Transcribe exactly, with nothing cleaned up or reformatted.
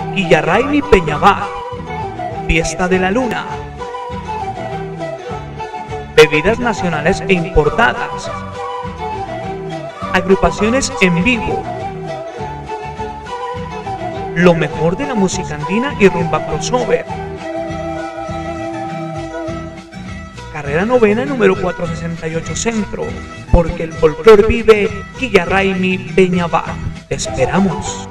Quillarraymi Peñabá, Fiesta de la Luna. Bebidas nacionales e importadas. Agrupaciones en vivo. Lo mejor de la música andina y rumba crossover. Carrera Novena número cuatrocientos sesenta y ocho Centro, porque el folclor vive. Quillarraymi Peñabá. Te esperamos.